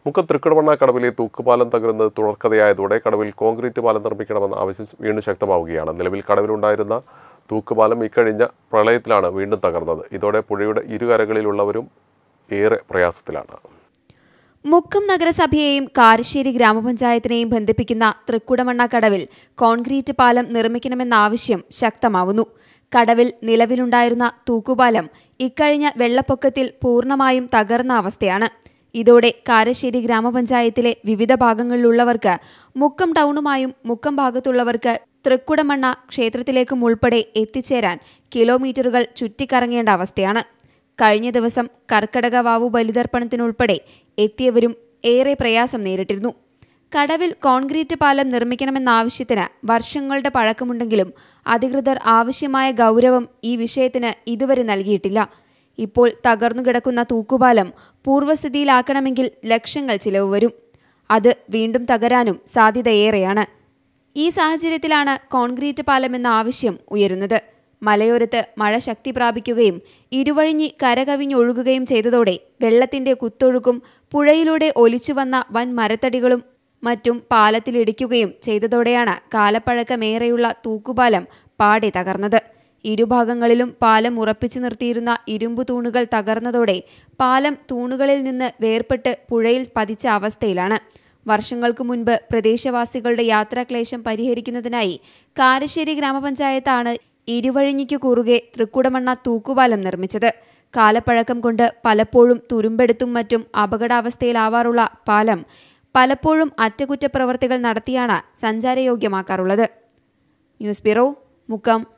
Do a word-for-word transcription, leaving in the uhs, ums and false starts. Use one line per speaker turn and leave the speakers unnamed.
മുക്കം തൃക്കടവണ്ണ കടവിലെ തൂക്കുപാലം തകരുന്നത് തുടർക്കഥയായതോടെ കടവിൽ കോൺക്രീറ്റ് പാലം നിർമ്മിക്കണമെന്ന ആവശ്യം വീണ്ടും ശക്തമാവുകയാണ്. നിലവിൽ കടവിലുണ്ടായിരുന്ന തൂക്കുപാലം ഇക്കഴിഞ്ഞ പ്രളയത്തിലാണ് വീണ്ടും തകർന്നത്. ഇതോടെ പുഴയുടെ ഇരുകരകളിലുള്ളവരും ഏറെ പ്രയാസത്തിലാണ്.
മുക്കം നഗരസഭയെയും കാരശ്ശേരി ഗ്രാമപഞ്ചായത്തിനെയും ബന്ധിപ്പിക്കുന്ന തൃക്കുടമണ്ണ കടവിൽ കോൺക്രീറ്റ് പാലം നിർമ്മിക്കണമെന്ന ആവശ്യം ശക്തമാവുന്നു. കടവിൽ നിലവിലുണ്ടായിരുന്ന തൂക്കുപാലം ഇക്കഴിഞ്ഞ വെള്ളപ്പൊക്കത്തിൽ പൂർണ്ണമായും തകർന്ന അവസ്ഥയാണ്. ഇതോടെ കാരശ്ശേരി ഗ്രാമപഞ്ചായത്തിലെ വിവിധ ഭാഗങ്ങളിലുള്ളവർക്ക് മുക്കം ടൗണുമായും മുക്കം ഭാഗത്തുള്ളവർക്ക് തൃക്കുടമണ്ണ ക്ഷേത്രത്തിലേക്കും ഉൾപ്പെടെ എത്തിച്ചേരാൻ കിലോമീറ്ററുകൾ ചുറ്റിക്കറങ്ങേണ്ട അവസ്ഥയാണ്. കഴിഞ്ഞ ദിവസം കർക്കടക വാവു ബലിതർപ്പണത്തിനുൾപ്പെടെ എത്തിയവരും ഏറെ പ്രയാസം നേരിട്ടിരുന്നു. കടവിൽ കോൺക്രീറ്റ് പാലം നിർമ്മിക്കണമെന്ന ആവശ്യത്തിന് വർഷങ്ങളുടെ പഴക്കമുണ്ടെങ്കിലും അധികൃതർ ആവശ്യമായ ഗൗരവം ഈ വിഷയത്തിന് ഇതുവരെ നൽകിയിട്ടില്ല. ഇപ്പോൾ തകർന്നുകിടക്കുന്ന തൂക്കുപാലം പൂർവ്വസ്ഥിതിയിലാക്കണമെങ്കിൽ ലക്ഷങ്ങൾ ചിലവ് വരും. അത് വീണ്ടും തകരാനും സാധ്യതയേറെയാണ്. ഈ സാഹചര്യത്തിലാണ് കോൺക്രീറ്റ് പാലം എന്ന ആവശ്യം ഉയരുന്നത്. മലയോരത്ത് മഴ ശക്തി പ്രാപിക്കുകയും ഇരുവഴിഞ്ഞി കരകവിഞ്ഞൊഴുകുകയും ചെയ്തതോടെ വെള്ളത്തിന്റെ കുത്തൊഴുക്കും പുഴയിലൂടെ ഒലിച്ചുവന്ന വൻ മരത്തടികളും മറ്റും പാലത്തിലിടിക്കുകയും ചെയ്തതോടെയാണ് കാലപ്പഴക്കമേറെയുള്ള തൂക്കുപാലം പാടെ തകർന്നത്. ഇരുഭാഗങ്ങളിലും പാലം ഉറപ്പിച്ചു നിർത്തിയിരുന്ന ഇരുമ്പു തൂണുകൾ തകർന്നതോടെ പാലം തൂണുകളിൽ നിന്ന് വേർപെട്ട് പുഴയിൽ പതിച്ച അവസ്ഥയിലാണ്. വർഷങ്ങൾക്കു മുൻപ് പ്രദേശവാസികളുടെ യാത്രാക്ലേശം പരിഹരിക്കുന്നതിനായി കാരശ്ശേരി ഗ്രാമപഞ്ചായത്താണ് ഇരുവഴിഞ്ഞിക്കു കുറുകെ തൃക്കുടമണ്ണ തൂക്കുപാലം നിർമ്മിച്ചത്. കാലപ്പഴക്കം കൊണ്ട് പലപ്പോഴും തുരുമ്പെടുത്തും മറ്റും അപകടാവസ്ഥയിലാവാറുള്ള പാലം പലപ്പോഴും അറ്റകുറ്റപ്രവർത്തികൾ നടത്തിയാണ് സഞ്ചാരയോഗ്യമാക്കാറുള്ളത്. News bureau, Mukkam.